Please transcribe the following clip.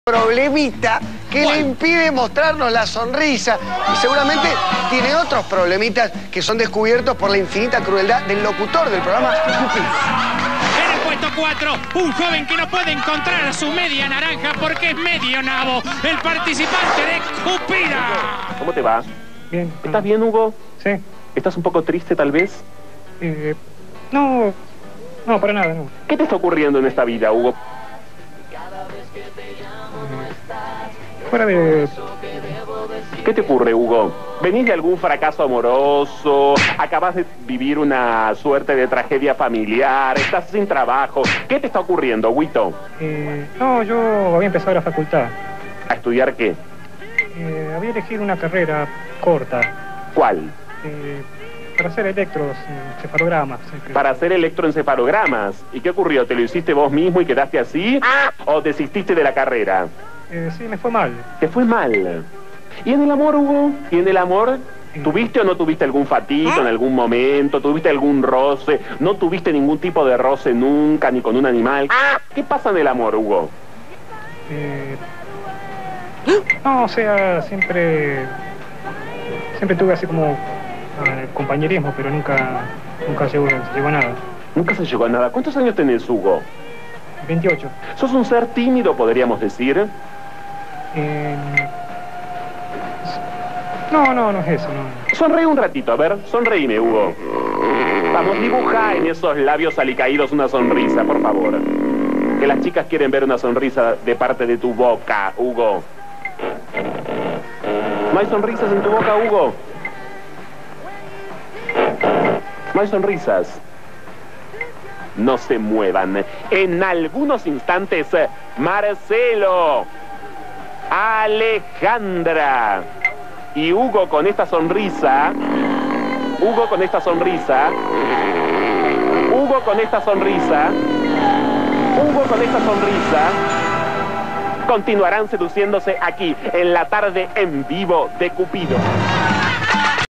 Problemita que le impide mostrarnos la sonrisa y seguramente tiene otros problemitas que son descubiertos por la infinita crueldad del locutor del programa Cupido. En el puesto 4, un joven que no puede encontrar a su media naranja porque es medio nabo, el participante de Cupida. ¿Cómo te va? Bien. ¿Estás bien, Hugo? Sí. ¿Estás un poco triste, tal vez? No, para nada, no. ¿Qué te está ocurriendo en esta vida, Hugo? Fuera de... ¿Qué te ocurre, Hugo? ¿Venís de algún fracaso amoroso? ¿Acabas de vivir una suerte de tragedia familiar? ¿Estás sin trabajo? ¿Qué te está ocurriendo, Huito? No, yo había empezado la facultad. ¿A estudiar qué? Había elegido una carrera corta. ¿Cuál? Para hacer electroencefalogramas. Para hacer electroencefalogramas. ¿Y qué ocurrió? ¿Te lo hiciste vos mismo y quedaste así? ¿O desististe de la carrera? Sí, me fue mal. ¿Te fue mal? ¿Y en el amor, Hugo? ¿Y en el amor? ¿Tuviste o no tuviste algún fatito en algún momento? ¿Tuviste algún roce? ¿No tuviste ningún tipo de roce nunca, ni con un animal? ¿Qué pasa en el amor, Hugo? No, o sea, siempre tuve así como compañerismo, pero nunca se llegó a nada. Nunca se llegó a nada. ¿Cuántos años tenés, Hugo? 28. ¿Sos un ser tímido, podríamos decir? No es eso, no. Sonreí un ratito, a ver, sonreíme, Hugo. Vamos, dibuja en esos labios alicaídos una sonrisa, por favor. Que las chicas quieren ver una sonrisa de parte de tu boca, Hugo. ¿No hay sonrisas en tu boca, Hugo? No hay sonrisas. No se muevan. En algunos instantes, Marcelo, Alejandra y Hugo con esta sonrisa. Hugo con esta sonrisa. Hugo con esta sonrisa. Hugo con esta sonrisa. Continuarán seduciéndose aquí en la tarde en vivo de Cupido.